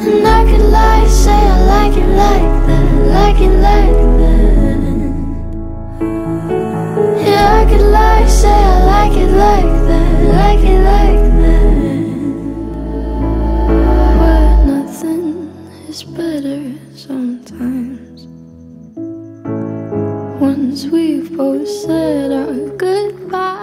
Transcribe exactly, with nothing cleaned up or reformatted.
And I could lie, say I like it like that, like it like that. Yeah, I could lie, say I like it like that, like it like that. But nothing is better sometimes. Once we've both said our goodbyes,